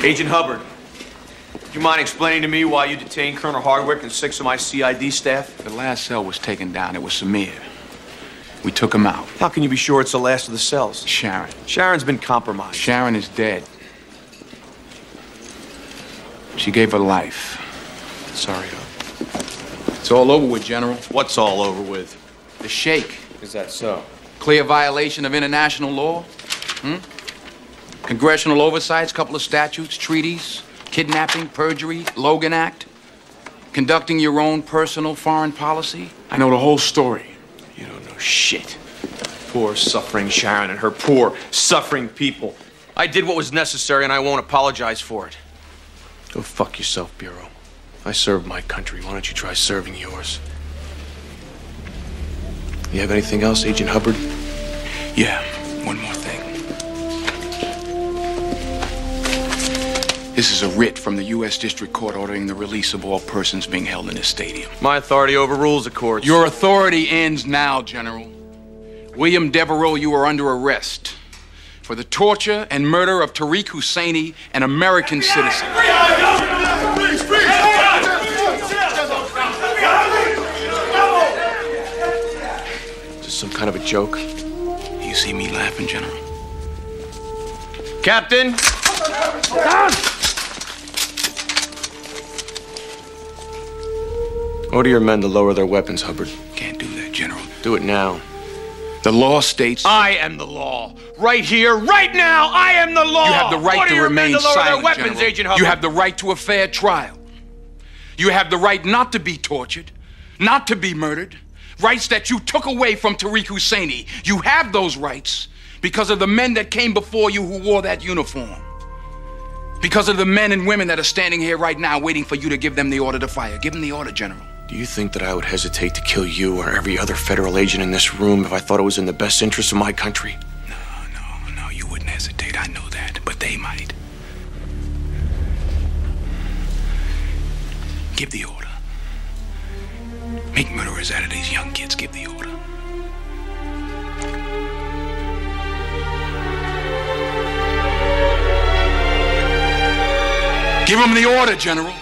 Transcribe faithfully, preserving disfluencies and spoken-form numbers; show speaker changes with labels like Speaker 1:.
Speaker 1: Agent Hubbard, do you mind explaining to me why you detained Colonel Hardwick and six of my C I D staff?
Speaker 2: The last cell was taken down. It was Samir. We took him out.
Speaker 1: How can you be sure it's the last of the cells?
Speaker 2: Sharon.
Speaker 1: Sharon's been compromised.
Speaker 2: Sharon is dead. She gave her life.
Speaker 1: Sorry, Hub.
Speaker 2: It's all over with, General.
Speaker 1: What's all over with?
Speaker 2: The Sheikh.
Speaker 1: Is that so?
Speaker 2: Clear violation of international law. Hmm? Congressional oversights, couple of statutes, treaties, kidnapping, perjury, Logan Act. Conducting your own personal foreign policy. I know the whole story.
Speaker 1: You don't know shit. Poor, suffering Sharon and her poor, suffering people. I did what was necessary, and I won't apologize for it. Go fuck yourself, Bureau. I served my country. Why don't you try serving yours? You have anything else, Agent Hubbard?
Speaker 2: Yeah, one more thing. This is a writ from the U S District Court ordering the release of all persons being held in this stadium.
Speaker 1: My authority overrules the court's.
Speaker 2: Your authority ends now, General. William Devereaux, you are under arrest for the torture and murder of Tariq Husseini, an American citizen.
Speaker 1: Is this some kind of a joke?
Speaker 2: You see me laughing, General?
Speaker 1: Captain! Order your men to lower their weapons, Hubbard.
Speaker 2: Can't do that, General.
Speaker 1: Do it now.
Speaker 2: The law states...
Speaker 1: I am the law. Right here, right now, I am the law.
Speaker 2: You have the right
Speaker 1: Order
Speaker 2: to
Speaker 1: your
Speaker 2: remain
Speaker 1: men to lower
Speaker 2: silent,
Speaker 1: their weapons,
Speaker 2: General.
Speaker 1: Agent Hubbard.
Speaker 2: You have the right to a fair trial. You have the right not to be tortured, not to be murdered. Rights that you took away from Tariq Husseini. You have those rights because of the men that came before you who wore that uniform. Because of the men and women that are standing here right now waiting for you to give them the order to fire. Give them the order, General.
Speaker 1: Do you think that I would hesitate to kill you or every other federal agent in this room if I thought it was in the best interest of my country?
Speaker 2: No, no, no, you wouldn't hesitate. I know that, but they might. Give the order. Make murderers out of these young kids. Give the order. Give them the order, General.